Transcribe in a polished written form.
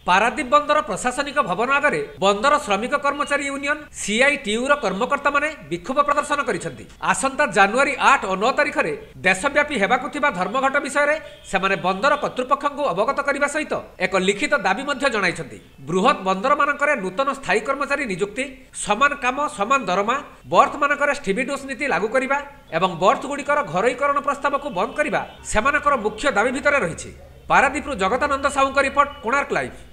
पारादीप बंदर प्रशासनिक भवन आगे बंदर श्रमिक कर्मचारी यूनियन सीआईटीयू कर्मकर्ता माने विक्षोभ प्रदर्शन करिसेंती। आसंता जनवरी 8 और 9 तारिख में देशव्यापी हेबाकु थिबा धर्मघट विषय में सेमाने बंदर कर्तृपक्ष को अवगत करने सहित एक लिखित दाबी मध्य जणाइछंती। बृहत बंदर मानकरे नूतन स्थायी कर्मचारी नियुक्ति, समान काम समान दरमा, बर्थ मानकरे स्टिबिडोस नीति लागू करिबा एवं बर्थ गुड़िकर घरोईकरण प्रस्ताव को बंद करिबा सेमानकर मुख्य दाबी भितर रहिछि। Paradip Jagatananda Sahu report, Konark live.